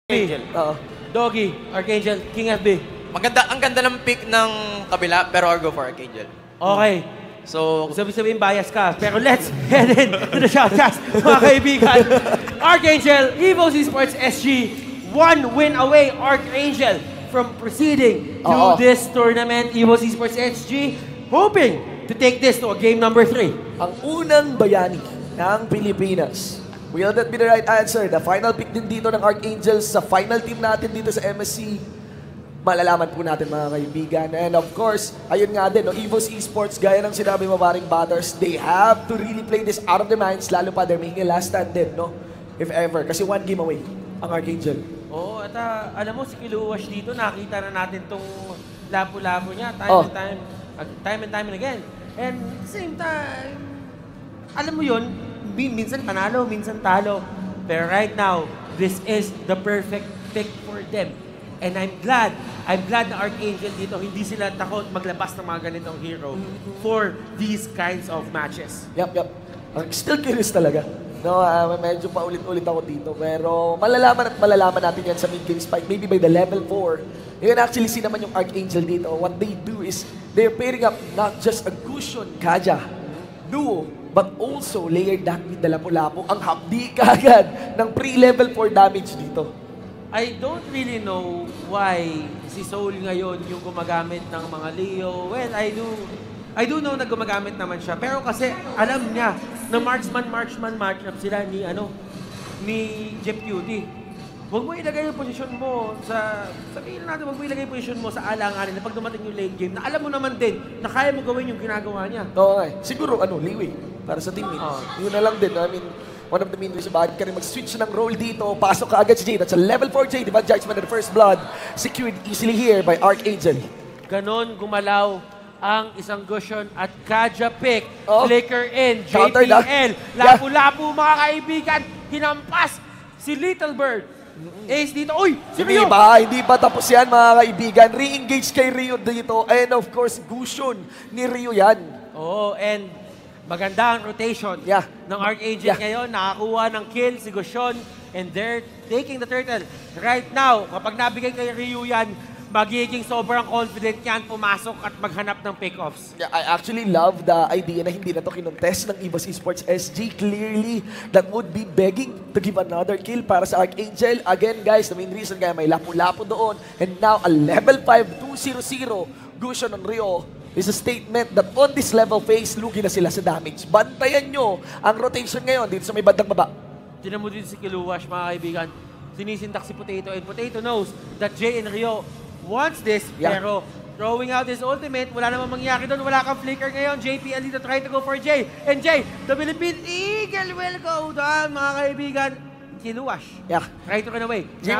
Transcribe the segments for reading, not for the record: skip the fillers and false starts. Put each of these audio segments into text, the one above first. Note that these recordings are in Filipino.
Archangel. Oo. Doggy, Archangel, King FB. Ang ganda ng pick ng kabila, pero I'll go for Archangel. Okay. So, Sabi-sabihin bias ka, pero let's head in to the shoutcast, mga kaibigan. Archangel, Evo Esports SG, 1 win away, Archangel, from proceeding to this tournament, Evo Esports SG, hoping to take this to a game number 3. Ang unang bayani ng Pilipinas. Will that be the right answer? The final pick din dito ng Archangel sa final team natin dito sa MSC. Malalaman po natin mga kaibigan. And of course, ayun nga din, no, Evo Esports, gaya ng sinabi mo Baring Batters, they have to really play this out of their minds, lalo pa they're making a last stand din, no? If ever. Kasi 1 game away ang Archangel. Oo, at alam mo, si Kiluwash dito, nakita na natin tong lapo-lapo niya, time and time and again. And at the same time, alam mo yun, minsan panalo, minsan talo. Pero right now, this is the perfect pick for them. And I'm glad na Archangel dito, hindi sila takot maglabas ng mga ganitong hero for these kinds of matches. Yup. Still curious talaga. No, medyo paulit-ulit ako dito. Pero malalaman natin yan sa mid-game spike. Maybe by the level 4. You can actually see naman yung Archangel dito. What they do is, they're pairing up not just a Gusion, Kaja, duo, but also layered that with the Lapu-Lapu. Ang hapdi kagad ng pre-level 4 damage dito. I don't really know why si Soul ngayon yung gumagamit ng mga Leo. Well, I do know na gumagamit naman siya. Pero kasi alam niya na marksman matchup sila ni Jeff Cutie. Huwag mo ilagay yung posisyon mo sabihin natin, huwag mo ilagay yung posisyon mo sa alanganin na pag dumating yung late game, na alam mo naman din na kaya mo gawin yung ginagawa niya. Oo nga. Siguro, leeway para sa teammate. Yun na lang din. I mean, one of the main reasons bakit ka rin mag-switch ng role dito. Pasok ka agad si Jay. That's a level 4 Jay. Diba? Judgment of the First Blood. Secured easily here by Archangel. Ganon gumalaw ang isang Gusion at Kaja pick. Flicker in. Counter na. JPL. Lapu-lapu mga kaibigan. Hinampas si Little Bird. Ace dito. Uy! Si Rio! Hindi ba tapos yan mga kaibigan? Re-engage kay Rio dito. And of course, Gusion ni Rio yan. And maganda ang rotation ng Archangel ngayon. Nakakuha ng kill si Gusion and they're taking the turtle. Right now, kapag nabigay kay Ryu yan, magiging sobrang confident yan pumasok at maghanap ng pick-offs. Yeah, I actually love the idea na hindi na ito kinontest ng Evo Esports SG. Clearly, that would be begging to give another kill para sa Archangel. Again, guys, the main reason kaya may lapu-lapu doon. And now, a level 5, 2-0-0 Gusion on Rio is a statement that on this level phase, lugi na sila sa damage. Bantayan nyo ang rotation ngayon dito sa may bandang baba. Tinan mo dito si Kiluwash, mga kaibigan. Sinisintak si Potato and Potato knows that Jay and Rio wants this, pero throwing out his ultimate, wala namang mangyari doon. Wala kang flicker ngayon. JPL dito trying to go for Jay. And Jay, the Philippine Eagle will go down, mga kaibigan. Kiluwash. Try to run away. Jay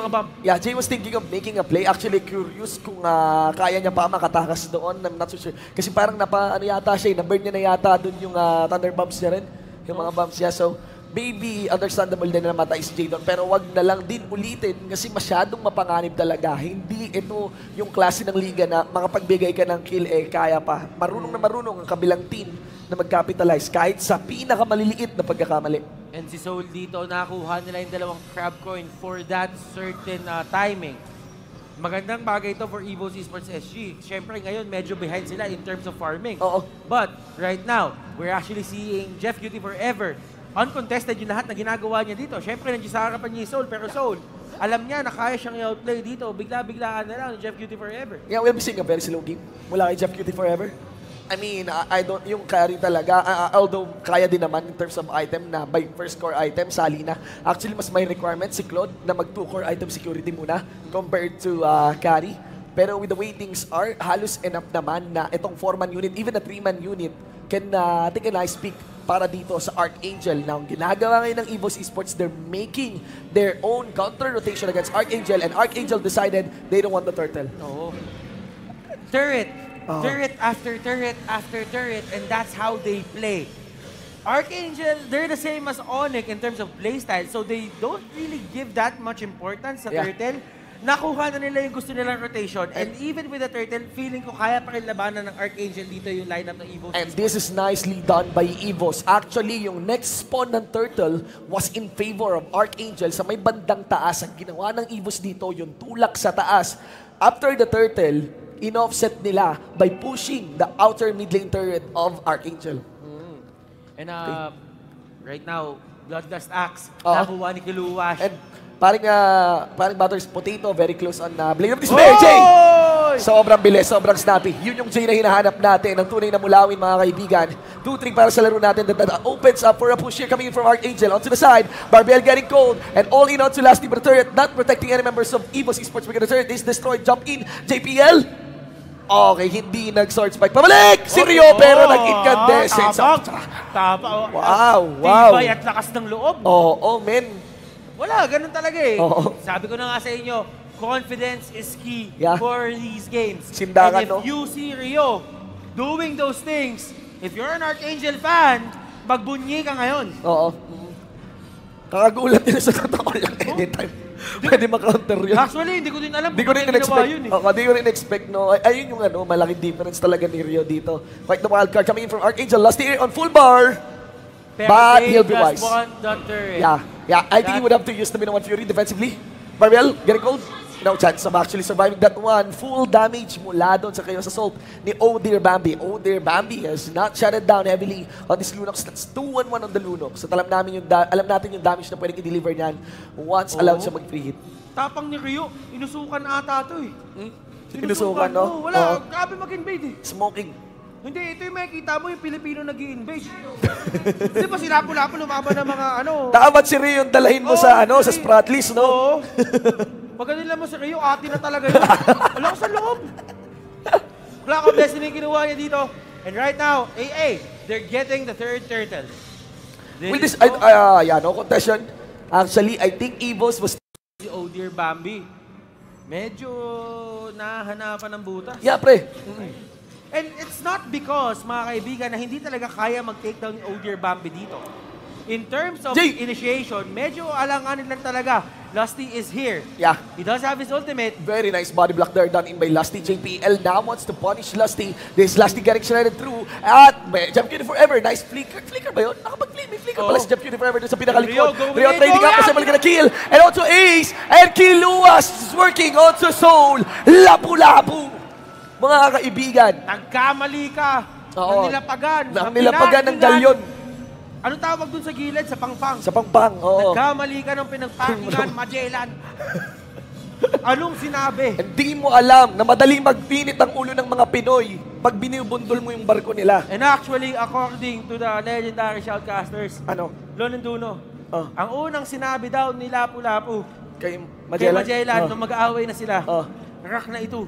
was thinking of making a play. Actually, curious kung kaya niya pa makatakas doon. I'm not so sure. Kasi parang yata siya, na-burn niya na yata doon yung Thunder Bombs niya rin. Yung mga bombs niya. So, maybe understandable din na namatay si Jay doon. Pero wag na lang din ulitin kasi masyadong mapanganib talaga. Hindi ito yung klase ng liga na makapagbigay ka ng kill, kaya pa. Marunong na marunong ang kabilang team na mag-capitalize kahit sa pinakamaliliit na pagkakamali. And si Soul dito, nakuha nila yung dalawang crab coin for that certain timing. Magandang bagay ito for Evo Esports SG. Siyempre ngayon, medyo behind sila in terms of farming. But right now, we're actually seeing Jeff Cutie Forever. Uncontested yung lahat na ginagawa niya dito. Siyempre, nandiyan sa harapan niya yung Soul. Pero Soul, alam niya na kaya siyang i-outplay dito. Bigla-biglaan na lang ni Jeff Cutie Forever. Yeah, we'll be seeing a very slow game mula kay Jeff Cutie Forever. I mean, I don't, yung kaya rin talaga, although kaya din naman in terms of item na by first core item, sali na. Actually, mas may requirement si Claude na mag 2-core item security muna compared to carry. Pero with the way things are, halos enough naman na itong 4-man unit, even a 3-man unit, can take a nice pick para dito sa Archangel. Now, ginagawa ngayon ng Evo Esports, they're making their own counter-rotation against Archangel, and Archangel decided they don't want the turtle. Turret. Turret after turret after turret, and that's how they play. Archangel, they're the same as Onyx in terms of playstyle, so they don't really give that much importance sa turtle. nakuha na nila yung gusto nilang rotation. And even with the turtle, feeling ko kaya pa rin labanan ng Archangel dito yung lineup ng EVOS. And this is nicely done by EVOS. Actually, yung next spawn ng turtle was in favor of Archangel sa may bandang taas. Ang ginawa ng EVOS dito, yung tulak sa taas. After the turtle, in-offset nila by pushing the outer mid lane turret of Archangel. And right now, Bloodlust Axe, nakuha ni Kiluwash. And paring Butters Potato, very close on Blade of Despair, Jay! Sobrang bilis, sobrang snappy. Yun yung Jay na hinahanap natin, ang tunay na mulawin, mga kaibigan. 2-3 para sa laro natin that opens up for a push here coming in from Archangel. Onto the side, Barbell getting cold, and all in onto Lasty, but the turret not protecting any members of EVOS Esports because the turret is destroyed. Jump in, JPL. Okay, hindi nag-sword spike. Pabalik! Si Rio, pero nag-incandescence. Tapa. Wow. Tibay at lakas ng loob. Oo, men. Wala, ganun talaga eh. Oo. Sabi ko na nga sa inyo, confidence is key for these games. Sindakan, and if you see Rio doing those things, if you're an Archangel fan, magbunyi ka ngayon. Oo. Kakagulat nila sa totoo lang anytime. Pwede maka-counter yun. Actually, hindi ko din alam Di ko rin ginawa yun eh. Di ko rin expect, no. Ayun yung malaking difference talaga ni Rio dito. Quite the wild card coming in from Archangel. Last year on full bar. But he'll be wise. Yeah. I think he would have to use the Minoan Fury defensively. Barbell, getting cold. No chance of actually surviving that one. Full damage mula doon sa Chaos Assault ni Oh Dear Bambi. Oh Dear Bambi has not shut it down heavily on this Lunox. That's 2-1-1 on the Lunox. So alam natin yung damage na pwedeng i-deliver niyan once allowed siya mag-free hit. Tapang ni Rio, inusukan ata ito eh. Inusukan, no? Wala, grabe mag-invade eh. Smoking. Hindi, ito yung makikita mo yung Pilipino nag-i-invade. Di ba sinapo-lapo lumaban ng mga ano? Dapat si Rio yung dalahin mo sa Spratlys, no? Oo. Pag nila mo si Rio, ati na talaga yun. Wala ko sa loob. Clock of Destiny kinuha niya dito. And right now, AA, they're getting the third turtle. Will this, no contestation. Actually, I think EVOS was... Si Oh Dear Bambi, medyo nahanapan ng butas. Yeah, pre. And it's not because, mga kaibigan, na hindi talaga kaya mag-take down ni Oh Dear Bambi dito. In terms of initiation, medyo alanganin lang talaga. Lusty is here. Yeah. He does have his ultimate. Very nice body block there done in by Lusty. JPL now wants to punish Lusty. This Lusty getting shredded through. At Jump Cutie Forever. Nice flicker. Flicker ba yun? Nakapag-flip. May flicker pala si Jump Cutie Forever dun sa pinakalikod. Rio trading up. Possible gonna kill. And also Ace. And Kiluwas is working onto Soul. Lapu-lapu. Mga kaibigan. Nagkamali ka. Nang nilapagan ng galyon. Anong tawag dun sa gilid? Sa pangpang. Sa pangpang, oo. Nagkamali ka ng pinagpakingan, Magellan. Anong sinabi? Hindi mo alam na madaling magpinit ang ulo ng mga Pinoy pag binibundol mo yung barko nila. And actually, according to the legendary shoutcasters, Lonenduno, ang unang sinabi daw ni Lapu-Lapu kay Magellan, nung mag-aaway na sila, rak na ito.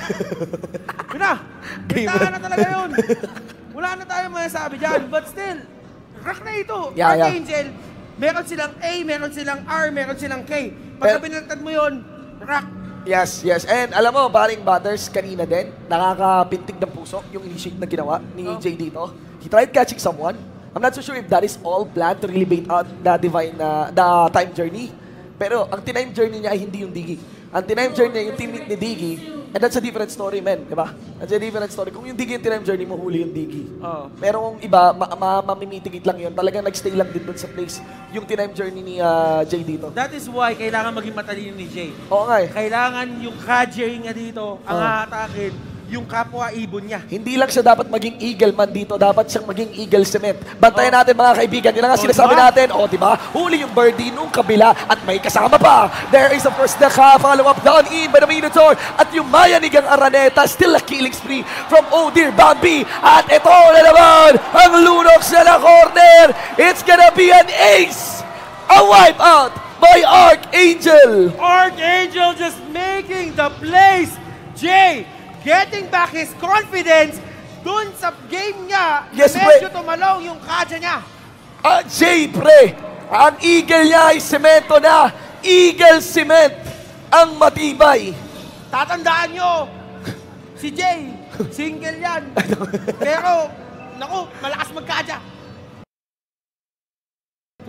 Yun na! Bintahan na talaga yun! Wala na tayo masasabi dyan. But still, rak na ito. Archangel, meron silang A, meron silang R, meron silang K. Pagka pinagtad mo yun, rak. Yes. And alam mo, paring Butters, kanina din, nakakapintig ng puso yung initiate na ginawa ni Jay dito. He tried catching someone. I'm not so sure if that is all planned to really bait out the time journey. Pero ang time journey niya ay hindi yung Diggy. Ang time journey niya yung teammate ni Diggy. And that's a different story, man. Diba? That's a different story. Kung yung Diggy yung time journey mo, huli yung Diggy. Pero kung iba, mamimitigit lang yun. Talagang nag-stay lang din dun sa place yung time journey ni Jay dito. That is why kailangan maging matalino ni Jay. Oo nga eh. Kailangan yung ka-Jay niya dito, ang haatakin, yung kapwa ibon niya. Hindi lang siya dapat maging eagle man dito, dapat siyang maging eagle cement. Bantayan natin mga kaibigan, yun nga sinasabi natin. Diba? Huli yung birdie nung kabila at may kasama pa. There is of course the follow-up down in by the Minotaur at yung Mayanigang Araneta, still a killing spree from Oh Dear Bambi. At ito na naman, ang Lunox na corner. It's gonna be an ace! A wipe out by Archangel! Archangel just making the place. Jay getting back his confidence dun sa game niya. Medyo tumalaw yung kadya niya. Jay, pre, ang eagle niya ay semento na. Eagle cement ang matibay. Tatandaan nyo, si Jay, single yan. Pero, naku, malakas magkadya. Hindi,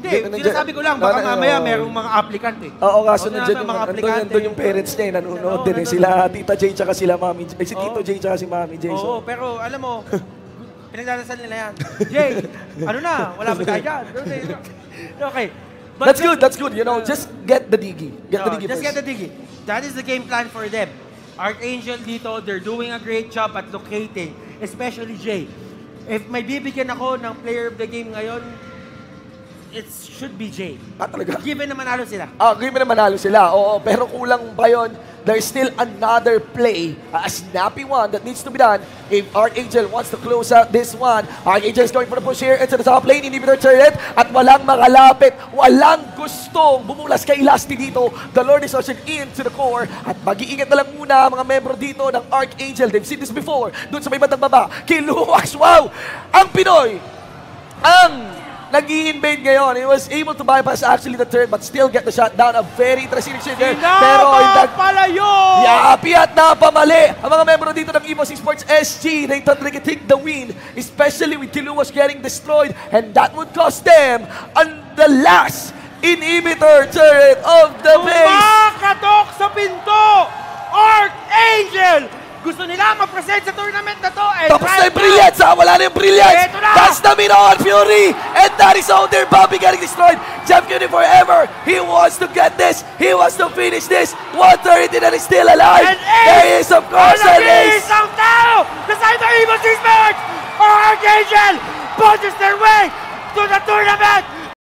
sinasabi ko lang, baka mamaya merong mga applicant eh. Oo, kaso Huwag na nandiyan natin yung, mga applicant nandun yung parents niya, nanonood din eh. Sila Tita J tsaka sila Mami J. Si Tito J tsaka si Mami J. Oo, So. pero alam mo, pinagdadasal nila yan. Jay, ano na? Wala ba tayo dyan? Okay. But That's good. You know, just get the Digi. Get the Digi just first. get the Digi. That is the game plan for them. Archangel dito, they're doing a great job at locating, especially Jay. If may bibigyan ako ng player of the game ngayon, it should be Jay. Talaga? Given na manalo sila. Given na manalo sila. Oo, pero kulang pa yun. There's still another play, a snappy one that needs to be done if Archangel wants to close out this one. Archangel is going for the push here into the top lane, inhibitor turret, at walang makalapit, walang gustong bumulas kay Elasti dito. The Lord is rushing into the core, at mag-iingat na lang muna mga membro dito ng Archangel. They've seen this before, dun sa may bandang baba, kay Luwax. Wow! Ang Pinoy, ang nag-i-invade ngayon. He was able to bypass actually the turn but still get the shot down. A very interesting exchange there. Pero palayo! Yapi at napamali ang mga membro dito ng EVOS Esports SG. They thought they could take the win, especially with Kiluwas getting destroyed, and that would cost them on the last inhibitor turret of the base. Kumakatok sa pinto! Archangel! Gusto nila mag-present sa tournament na to. Tapos na yung brilliance, wala na yung brilliance. That's the Minoan Fury. And that is how their Bobby getting destroyed. Jeff Cutie forever. He wants to get this. He wants to finish this. 130 that is still alive. There is of course an ace. Ang